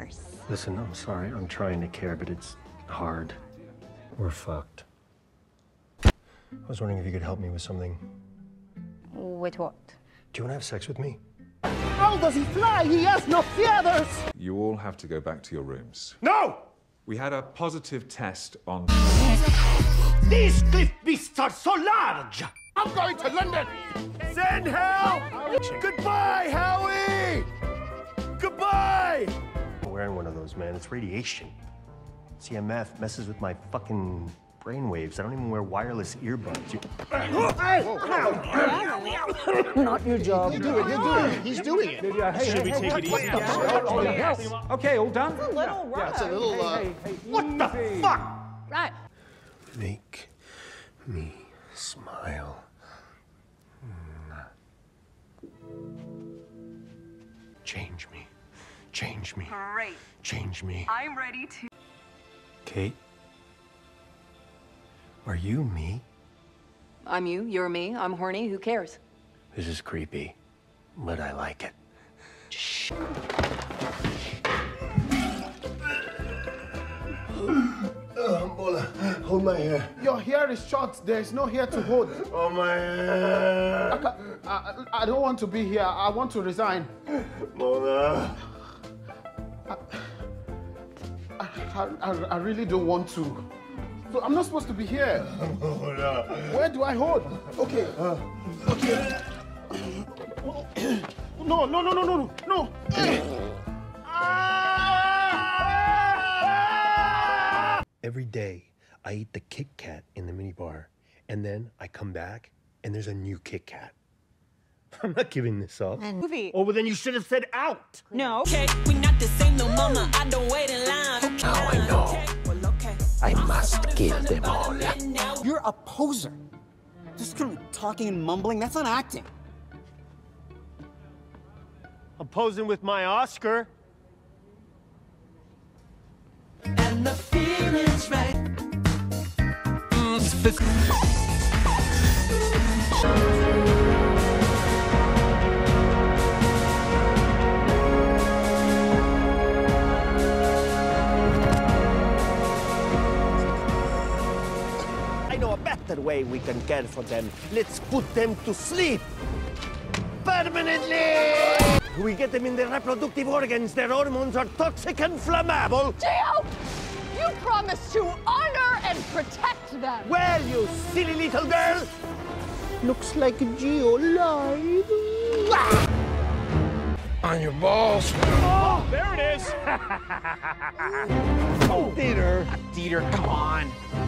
course. Listen, I'm sorry. I'm trying to care, but it's hard. We're fucked. I was wondering if you could help me with something. With what? Do you want to have sex with me? How does he fly? He has no feathers! You all have to go back to your rooms. No! We had a positive test on... These cliff beasts are so large! I'm going to London! Send help! Goodbye, Howie! Goodbye! I'm wearing one of those, man. It's radiation. CMF messes with my fucking brainwaves. I don't even wear wireless earbuds. Not your job. You do it, you do it. He's doing it. Should we take it easy? Okay, all done? It's a little rough. Yeah, it's a little, what the fuck? Right. Make me smile. Change me. Change me. Great. Change me. I'm ready to... Kate? Are you me? I'm you, you're me, I'm horny, who cares? This is creepy, but I like it. Shh. Bola, hold my hair. Your hair is short. There is no hair to hold. Oh, my hair. I don't want to be here. I want to resign. Bola. I really don't want to. So I'm not supposed to be here. Where do I hold? Okay. Okay. No. Every day, I eat the Kit Kat in the minibar, and then I come back, and there's a new Kit Kat. I'm not giving this up. Movie. Oh, well, then you should have said out. No. Okay, we not the same, no mama. I don't wait in line. Now I know. I must kill them all. You're a poser. Just kind of talking and mumbling, that's not acting. I'm posing with my Oscar. And the feeling's right. I know a better way we can care for them. Let's put them to sleep. Permanently! We get them in their reproductive organs. Their hormones are toxic and flammable. Gio! You promised to honor and protect them. Well, you silly little girl. Looks like Gio lied. On your balls. Oh, there it is. Oh, Peter. Dieter, come on.